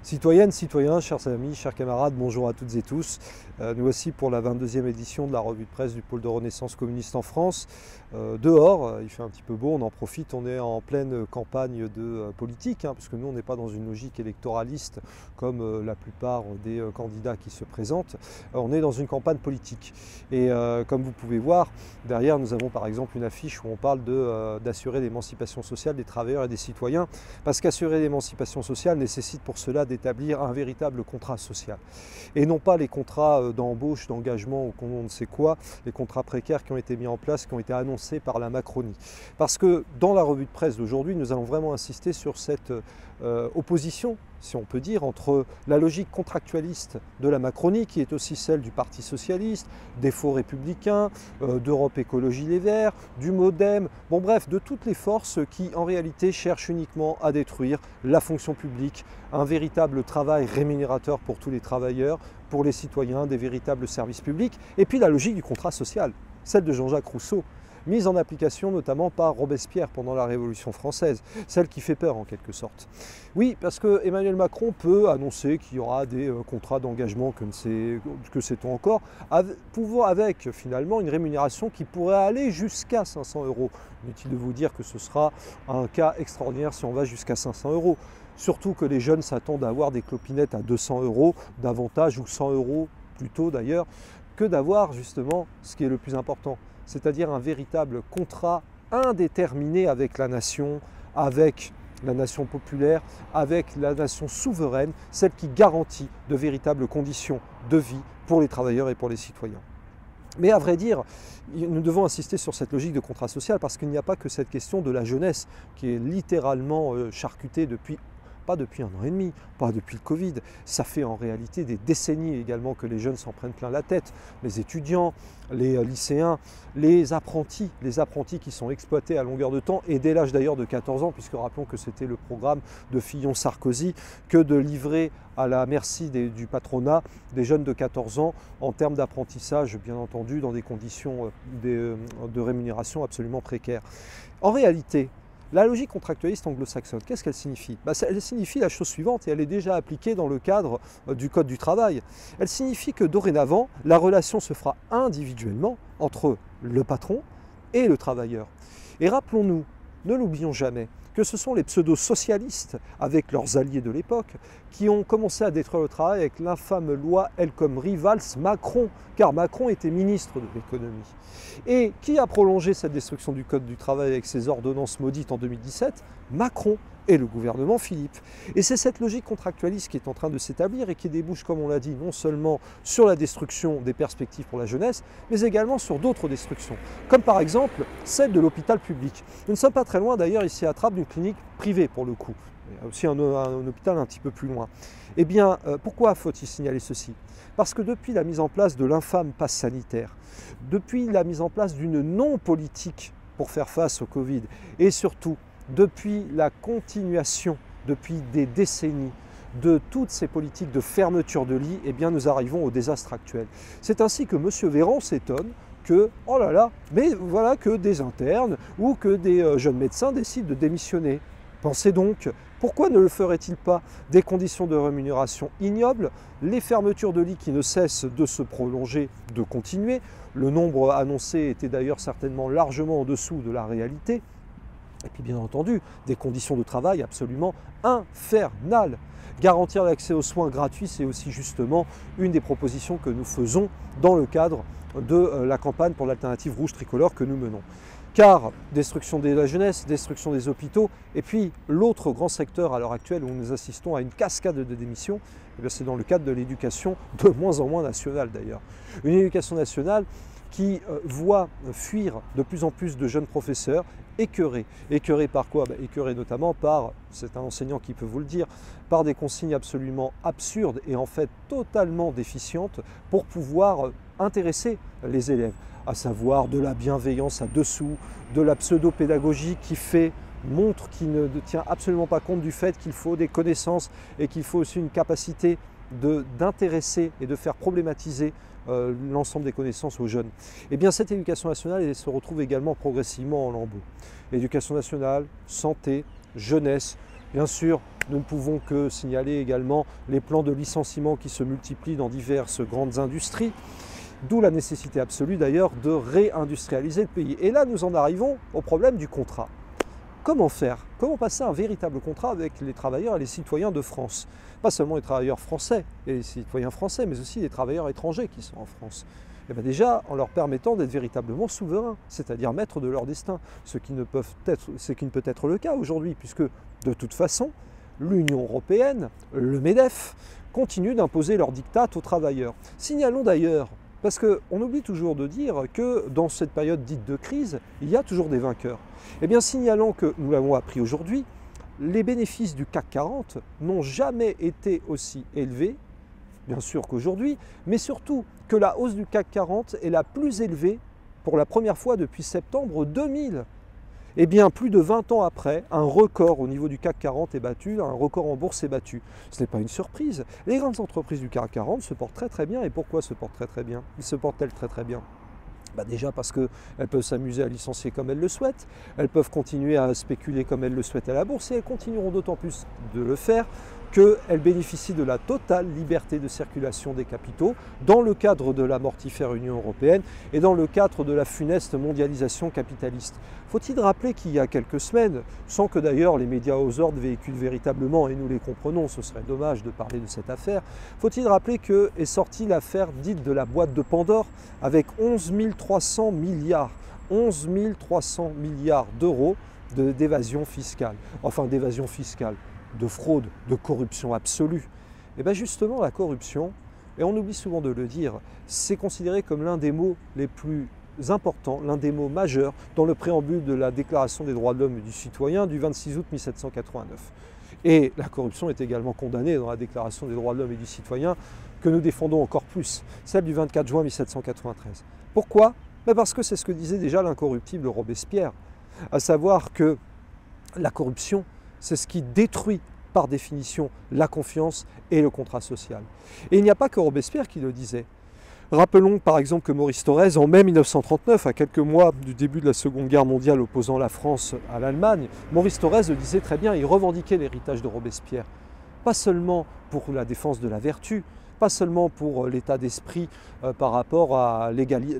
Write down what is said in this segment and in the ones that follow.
Citoyennes, citoyens, chers amis, chers camarades, bonjour à toutes et tous. Nous voici pour la 22e édition de la revue de presse du pôle de Renaissance communiste en France. Dehors, il fait un petit peu beau, on en profite, on est en pleine campagne de politique, parce que nous on n'est pas dans une logique électoraliste comme la plupart des candidats qui se présentent. On est dans une campagne politique. Et comme vous pouvez voir, derrière nous avons par exemple une affiche où on parle d'assurer l'émancipation sociale des travailleurs et des citoyens, parce qu'assurer l'émancipation sociale nécessite pour cela d'établir un véritable contrat social. Et non pas les contrats d'embauche, d'engagement ou on ne sait quoi, les contrats précaires qui ont été mis en place, qui ont été annoncés par la Macronie. Parce que dans la revue de presse d'aujourd'hui, nous allons vraiment insister sur cette opposition, si on peut dire, entre la logique contractualiste de la Macronie, qui est aussi celle du Parti Socialiste, des Faux Républicains, d'Europe Écologie Les Verts, du MoDem, bon bref, de toutes les forces qui en réalité cherchent uniquement à détruire la fonction publique, un véritable travail rémunérateur pour tous les travailleurs, pour les citoyens, des véritables services publics, et puis la logique du contrat social, celle de Jean-Jacques Rousseau, mise en application notamment par Robespierre pendant la Révolution française, celle qui fait peur en quelque sorte. Oui, parce que Emmanuel Macron peut annoncer qu'il y aura des contrats d'engagement, que sait-on encore, avec finalement une rémunération qui pourrait aller jusqu'à 500 €. Inutile de vous dire que ce sera un cas extraordinaire si on va jusqu'à 500 €. Surtout que les jeunes s'attendent à avoir des clopinettes à 200 € davantage, ou 100 € plutôt d'ailleurs, que d'avoir justement ce qui est le plus important, c'est-à-dire un véritable contrat indéterminé avec la nation populaire, avec la nation souveraine, celle qui garantit de véritables conditions de vie pour les travailleurs et pour les citoyens. Mais à vrai dire, nous devons insister sur cette logique de contrat social parce qu'il n'y a pas que cette question de la jeunesse qui est littéralement charcutée pas depuis 1 an et demi, pas depuis le Covid. Ça fait en réalité des décennies également que les jeunes s'en prennent plein la tête. Les étudiants, les lycéens, les apprentis qui sont exploités à longueur de temps, et dès l'âge d'ailleurs de 14 ans, puisque rappelons que c'était le programme de Fillon-Sarkozy, que de livrer à la merci du patronat des jeunes de 14 ans en termes d'apprentissage, bien entendu, dans des conditions de rémunération absolument précaires. En réalité, la logique contractualiste anglo-saxonne, qu'est-ce qu'elle signifie? Elle signifie la chose suivante, et elle est déjà appliquée dans le cadre du Code du travail. Elle signifie que dorénavant, la relation se fera individuellement entre le patron et le travailleur. Et rappelons-nous, ne l'oublions jamais, que ce sont les pseudo-socialistes, avec leurs alliés de l'époque, qui ont commencé à détruire le travail avec l'infâme loi El Khomri Valls-Macron, car Macron était ministre de l'économie. Et qui a prolongé cette destruction du Code du travail avec ses ordonnances maudites en 2017? Macron et le gouvernement Philippe. Et c'est cette logique contractualiste qui est en train de s'établir et qui débouche, comme on l'a dit, non seulement sur la destruction des perspectives pour la jeunesse, mais également sur d'autres destructions, comme par exemple celle de l'hôpital public. Nous ne sommes pas très loin d'ailleurs ici à Trappes d'une clinique privée pour le coup, il y a aussi un hôpital un petit peu plus loin. Eh bien, pourquoi faut-il signaler ceci? Parce que depuis la mise en place de l'infâme passe sanitaire, depuis la mise en place d'une non-politique pour faire face au Covid, et surtout depuis la continuation, depuis des décennies, de toutes ces politiques de fermeture de lits, eh bien nous arrivons au désastre actuel. C'est ainsi que M. Véran s'étonne que, oh là là, mais voilà que des internes ou que des jeunes médecins décident de démissionner. Pensez donc, pourquoi ne le ferait-il pas? Des conditions de rémunération ignobles, les fermetures de lits qui ne cessent de se prolonger, de continuer. Le nombre annoncé était d'ailleurs certainement largement en dessous de la réalité. Et puis bien entendu, des conditions de travail absolument infernales. Garantir l'accès aux soins gratuits, c'est aussi justement une des propositions que nous faisons dans le cadre de la campagne pour l'alternative rouge tricolore que nous menons. Car destruction de la jeunesse, destruction des hôpitaux, et puis l'autre grand secteur à l'heure actuelle où nous assistons à une cascade de démissions, c'est dans le cadre de l'éducation, de moins en moins nationale d'ailleurs. Une éducation nationale qui voit fuir de plus en plus de jeunes professeurs écœurés. Écœurés par quoi? Écœurés notamment par, c'est un enseignant qui peut vous le dire, par des consignes absolument absurdes et en fait totalement déficientes pour pouvoir intéresser les élèves, à savoir de la bienveillance à dessous, de la pseudo-pédagogie qui ne tient absolument pas compte du fait qu'il faut des connaissances et qu'il faut aussi une capacité d'intéresser et de faire problématiser l'ensemble des connaissances aux jeunes. Et bien cette éducation nationale elle se retrouve également progressivement en lambeaux. Éducation nationale, santé, jeunesse, Bien sûr, nous ne pouvons que signaler également les plans de licenciement qui se multiplient dans diverses grandes industries, d'où la nécessité absolue d'ailleurs de réindustrialiser le pays. Et là, nous en arrivons au problème du contrat. Comment faire? Comment passer un véritable contrat avec les travailleurs et les citoyens de France? Pas seulement les travailleurs français et les citoyens français, mais aussi les travailleurs étrangers qui sont en France. Et bien déjà, en leur permettant d'être véritablement souverains, c'est-à-dire maîtres de leur destin, ce qui ne peut être le cas aujourd'hui, puisque de toute façon, l'Union européenne, le MEDEF, continuent d'imposer leur diktat aux travailleurs. Signalons d'ailleurs, parce qu'on oublie toujours de dire que dans cette période dite de crise, il y a toujours des vainqueurs. Eh bien, signalons que, nous l'avons appris aujourd'hui, les bénéfices du CAC 40 n'ont jamais été aussi élevés, bien sûr qu'aujourd'hui, mais surtout que la hausse du CAC 40 est la plus élevée pour la première fois depuis septembre 2000. Eh bien, plus de 20 ans après, un record au niveau du CAC 40 est battu, un record en bourse est battu. Ce n'est pas une surprise. Les grandes entreprises du CAC 40 se portent très très bien. Et pourquoi se portent très très bien? Se portent-elles très très bien? Déjà parce qu'elles peuvent s'amuser à licencier comme elles le souhaitent, elles peuvent continuer à spéculer comme elles le souhaitent à la bourse, et elles continueront d'autant plus de le faire qu'elles bénéficient de la totale liberté de circulation des capitaux dans le cadre de la mortifère Union européenne et dans le cadre de la funeste mondialisation capitaliste. Faut-il rappeler qu'il y a quelques semaines, sans que d'ailleurs les médias aux ordres véhiculent véritablement, et nous les comprenons, ce serait dommage de parler de cette affaire, faut-il rappeler qu'est sortie l'affaire dite de la boîte de Pandore avec 11 300 milliards, 11 300 milliards d'euros d'évasion fiscale, enfin d'évasion fiscale, de fraude, de corruption absolue. Et bien justement la corruption, et on oublie souvent de le dire, c'est considéré comme l'un des mots les plus importants, l'un des mots majeurs dans le préambule de la Déclaration des droits de l'homme et du citoyen du 26 août 1789. Et la corruption est également condamnée dans la Déclaration des droits de l'homme et du citoyen que nous défendons encore plus, celle du 24 juin 1793. Pourquoi? Parce que c'est ce que disait déjà l'incorruptible Robespierre, à savoir que la corruption, c'est ce qui détruit par définition la confiance et le contrat social. Et il n'y a pas que Robespierre qui le disait. Rappelons par exemple que Maurice Thorez, en mai 1939, à quelques mois du début de la Seconde Guerre mondiale opposant la France à l'Allemagne, Maurice Thorez le disait très bien, il revendiquait l'héritage de Robespierre. Pas seulement pour la défense de la vertu, pas seulement pour l'état d'esprit par rapport à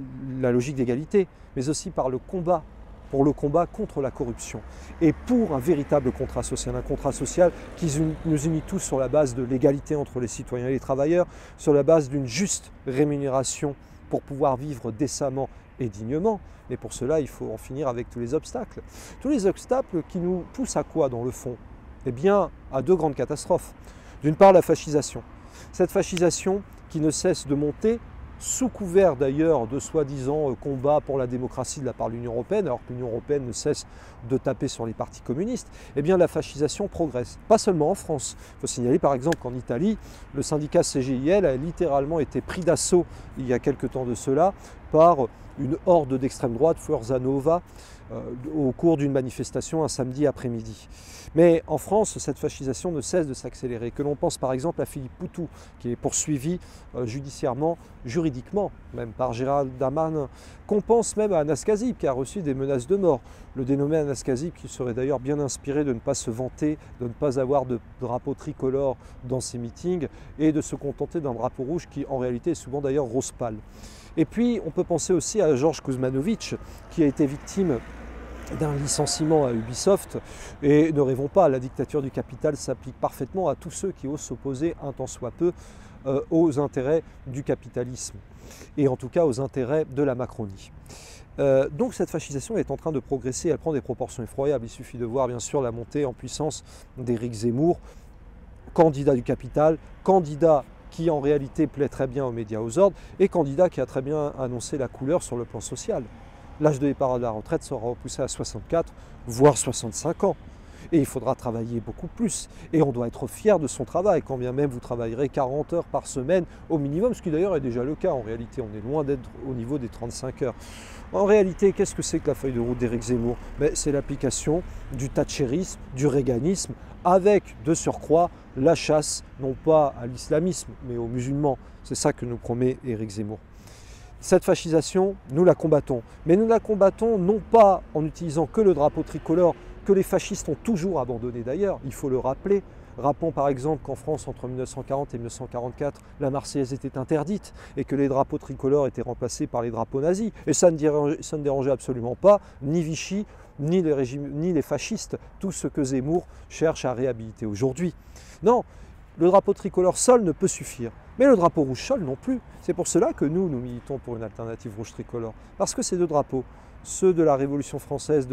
la logique d'égalité, mais aussi par le combat, pour le combat contre la corruption et pour un véritable contrat social qui nous unit tous sur la base de l'égalité entre les citoyens et les travailleurs, sur la base d'une juste rémunération pour pouvoir vivre décemment et dignement. Mais pour cela, il faut en finir avec tous les obstacles. Tous les obstacles qui nous poussent à quoi dans le fond? Eh bien, à deux grandes catastrophes. D'une part, la fascisation. Cette fascisation qui ne cesse de monter, sous couvert d'ailleurs de soi-disant combat pour la démocratie de la part de l'Union européenne, alors que l'Union européenne ne cesse de taper sur les partis communistes, eh bien la fascisation progresse. Pas seulement en France. Il faut signaler par exemple qu'en Italie, le syndicat CGIL a littéralement été pris d'assaut il y a quelque temps de cela par une horde d'extrême droite, Forza Nuova, au cours d'une manifestation un samedi après-midi. Mais en France, cette fascisation ne cesse de s'accélérer. Que l'on pense par exemple à Philippe Poutou, qui est poursuivi judiciairement, juridiquement, même par Gérald Darmanin, qu'on pense même à Anas Kazib, qui a reçu des menaces de mort. Le dénommé Anas Kazib, qui serait d'ailleurs bien inspiré de ne pas se vanter, de ne pas avoir de drapeau tricolore dans ses meetings, et de se contenter d'un drapeau rouge qui en réalité est souvent d'ailleurs rose pâle. Et puis on peut penser aussi à Georges Kuzmanovic, qui a été victime d'un licenciement à Ubisoft, et ne rêvons pas, la dictature du capital s'applique parfaitement à tous ceux qui osent s'opposer un tant soit peu aux intérêts du capitalisme, et en tout cas aux intérêts de la Macronie. Donc cette fascisation est en train de progresser, elle prend des proportions effroyables. Il suffit de voir bien sûr la montée en puissance d'Éric Zemmour, candidat du capital, candidat qui en réalité plaît très bien aux médias aux ordres, et candidat qui a très bien annoncé la couleur sur le plan social. L'âge de départ à la retraite sera repoussé à 64, voire 65 ans. Et il faudra travailler beaucoup plus. Et on doit être fier de son travail, quand bien même vous travaillerez 40 heures par semaine au minimum, ce qui d'ailleurs est déjà le cas. En réalité, on est loin d'être au niveau des 35 heures. En réalité, qu'est-ce que c'est que la feuille de route d'Éric Zemmour? C'est l'application du thatchérisme, du reaganisme, avec de surcroît la chasse, non pas à l'islamisme, mais aux musulmans. C'est ça que nous promet Éric Zemmour. Cette fascisation, nous la combattons. Mais nous la combattons non pas en utilisant que le drapeau tricolore, que les fascistes ont toujours abandonné d'ailleurs, il faut le rappeler. Rappelons par exemple qu'en France, entre 1940 et 1944, la Marseillaise était interdite et que les drapeaux tricolores étaient remplacés par les drapeaux nazis. Et ça ne dérangeait absolument pas ni Vichy, ni les fascistes, tout ce que Zemmour cherche à réhabiliter aujourd'hui. Non, le drapeau tricolore seul ne peut suffire. Mais le drapeau rouge seul non plus. C'est pour cela que nous militons pour une alternative rouge tricolore. Parce que ces deux drapeaux, ceux de la Révolution française de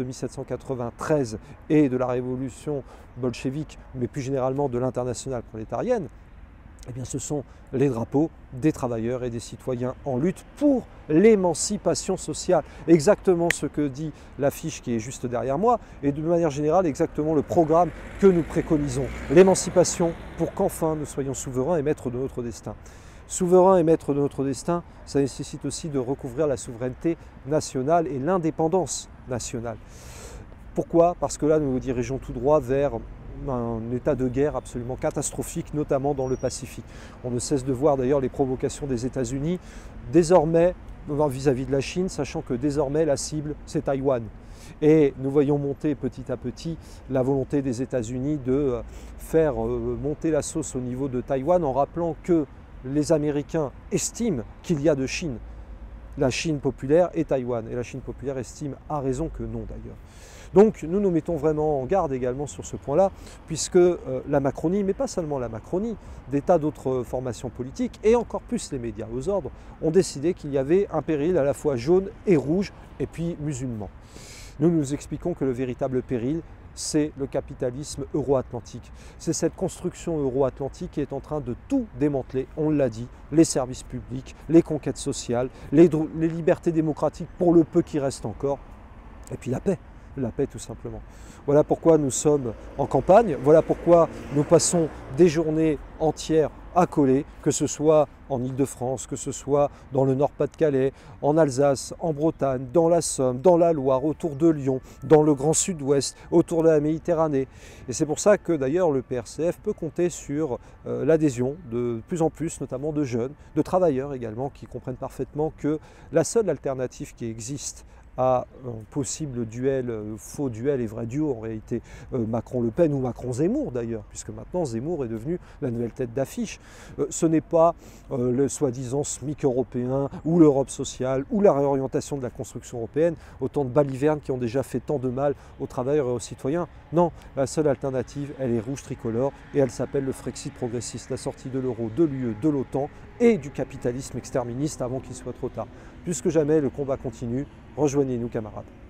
1793 et de la Révolution bolchevique, mais plus généralement de l'Internationale prolétarienne, eh bien, ce sont les drapeaux des travailleurs et des citoyens en lutte pour l'émancipation sociale. Exactement ce que dit l'affiche qui est juste derrière moi et de manière générale exactement le programme que nous préconisons. L'émancipation pour qu'enfin nous soyons souverains et maîtres de notre destin. Souverain et maître de notre destin, ça nécessite aussi de recouvrir la souveraineté nationale et l'indépendance nationale. Pourquoi? Parce que là, nous nous dirigeons tout droit vers un état de guerre absolument catastrophique, notamment dans le Pacifique. On ne cesse de voir d'ailleurs les provocations des États-Unis, désormais vis-à-vis de la Chine, sachant que désormais la cible, c'est Taïwan. Et nous voyons monter petit à petit la volonté des États-Unis de faire monter la sauce au niveau de Taïwan en rappelant que les Américains estiment qu'il y a deux Chines, la Chine populaire et Taïwan. Et la Chine populaire estime à raison que non d'ailleurs. Donc nous nous mettons vraiment en garde également sur ce point-là, puisque la Macronie, mais pas seulement la Macronie, des tas d'autres formations politiques, et encore plus les médias aux ordres, ont décidé qu'il y avait un péril à la fois jaune et rouge, et puis musulman. Nous nous expliquons que le véritable péril, c'est le capitalisme euro-atlantique. C'est cette construction euro-atlantique qui est en train de tout démanteler, on l'a dit, les services publics, les conquêtes sociales, les libertés démocratiques pour le peu qui reste encore, et puis la paix tout simplement. Voilà pourquoi nous sommes en campagne, voilà pourquoi nous passons des journées entières à coller, que ce soit en Île-de-France, que ce soit dans le Nord-Pas-de-Calais, en Alsace, en Bretagne, dans la Somme, dans la Loire, autour de Lyon, dans le Grand Sud-Ouest, autour de la Méditerranée. Et c'est pour ça que d'ailleurs le PRCF peut compter sur l'adhésion de plus en plus, notamment de jeunes, de travailleurs également, qui comprennent parfaitement que la seule alternative qui existe à un possible duel, faux duel et vrai duo en réalité, Macron-Le Pen ou Macron-Zemmour d'ailleurs, puisque maintenant Zemmour est devenu la nouvelle tête d'affiche. Ce n'est pas le soi-disant SMIC européen ou l'Europe sociale ou la réorientation de la construction européenne, autant de balivernes qui ont déjà fait tant de mal aux travailleurs et aux citoyens. Non, la seule alternative, elle est rouge tricolore et elle s'appelle le Frexit progressiste, la sortie de l'euro, de l'UE, de l'OTAN et du capitalisme exterministe avant qu'il soit trop tard. Plus que jamais, le combat continue. Rejoignez-nous, camarades.